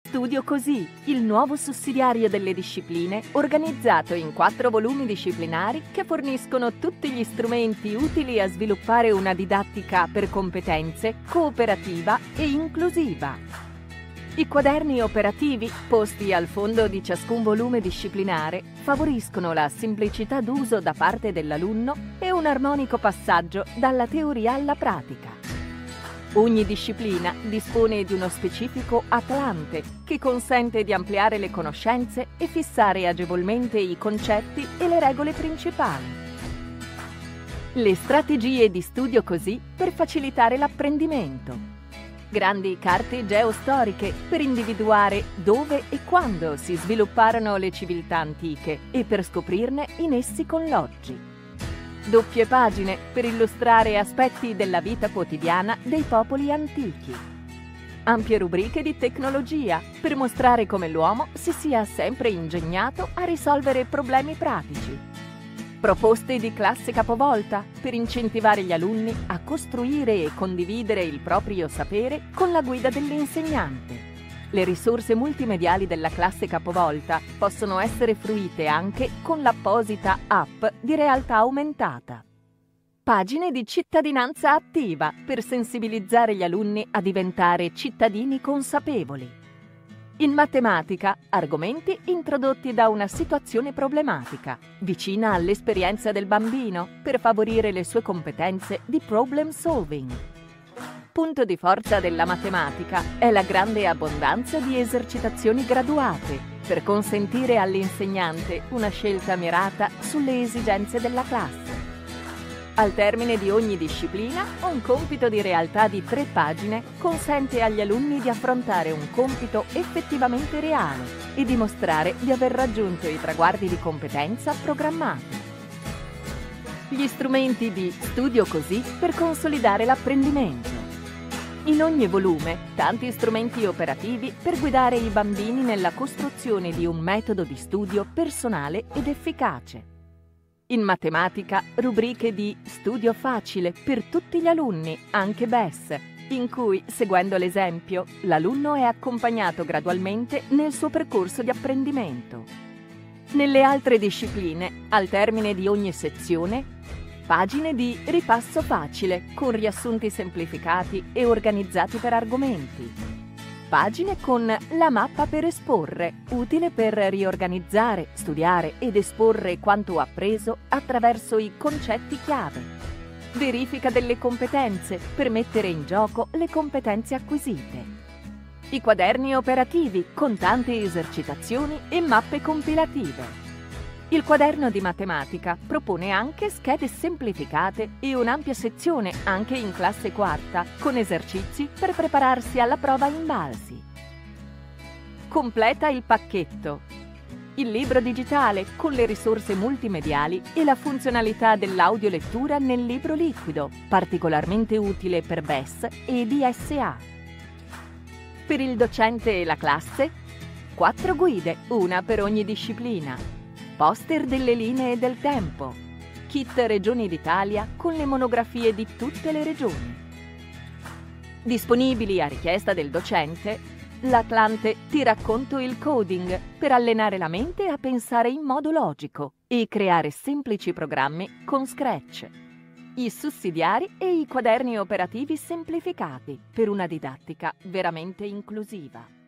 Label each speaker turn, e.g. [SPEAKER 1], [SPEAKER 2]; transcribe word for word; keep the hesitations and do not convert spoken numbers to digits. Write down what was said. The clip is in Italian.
[SPEAKER 1] Studio Così, il nuovo sussidiario delle discipline organizzato in quattro volumi disciplinari che forniscono tutti gli strumenti utili a sviluppare una didattica per competenze cooperativa e inclusiva. I quaderni operativi, posti al fondo di ciascun volume disciplinare, favoriscono la semplicità d'uso da parte dell'alunno e un armonico passaggio dalla teoria alla pratica. Ogni disciplina dispone di uno specifico Atlante che consente di ampliare le conoscenze e fissare agevolmente i concetti e le regole principali. Le strategie di Studio Così per facilitare l'apprendimento. Grandi carte geostoriche per individuare dove e quando si svilupparono le civiltà antiche e per scoprirne i nessi con l'oggi. Doppie pagine per illustrare aspetti della vita quotidiana dei popoli antichi. Ampie rubriche di tecnologia per mostrare come l'uomo si sia sempre ingegnato a risolvere problemi pratici. Proposte di classe capovolta per incentivare gli alunni a costruire e condividere il proprio sapere con la guida dell'insegnante. Le risorse multimediali della classe capovolta possono essere fruite anche con l'apposita app di realtà aumentata. Pagine di cittadinanza attiva per sensibilizzare gli alunni a diventare cittadini consapevoli. In matematica, argomenti introdotti da una situazione problematica, vicina all'esperienza del bambino, per favorire le sue competenze di problem solving. Punto di forza della matematica è la grande abbondanza di esercitazioni graduate per consentire all'insegnante una scelta mirata sulle esigenze della classe. Al termine di ogni disciplina, un compito di realtà di tre pagine consente agli alunni di affrontare un compito effettivamente reale e dimostrare di aver raggiunto i traguardi di competenza programmati. Gli strumenti di Studio Così per consolidare l'apprendimento. In ogni volume, tanti strumenti operativi per guidare i bambini nella costruzione di un metodo di studio personale ed efficace. In matematica, rubriche di Studio Facile per tutti gli alunni, anche B E S, in cui, seguendo l'esempio, l'alunno è accompagnato gradualmente nel suo percorso di apprendimento. Nelle altre discipline, al termine di ogni sezione, pagine di ripasso facile con riassunti semplificati e organizzati per argomenti. Pagine con la mappa per esporre, utile per riorganizzare, studiare ed esporre quanto appreso attraverso i concetti chiave. Verifica delle competenze per mettere in gioco le competenze acquisite. I quaderni operativi con tante esercitazioni e mappe compilative. Il quaderno di matematica propone anche schede semplificate e un'ampia sezione anche in classe quarta con esercizi per prepararsi alla prova Invalsi. Completa il pacchetto. Il libro digitale con le risorse multimediali e la funzionalità dell'audiolettura nel libro liquido, particolarmente utile per B E S e D S A. Per il docente e la classe, quattro guide, una per ogni disciplina. Poster delle linee del tempo, kit Regioni d'Italia con le monografie di tutte le regioni. Disponibili a richiesta del docente, l'Atlante Ti racconto il coding per allenare la mente a pensare in modo logico e creare semplici programmi con Scratch. I sussidiari e i quaderni operativi semplificati per una didattica veramente inclusiva.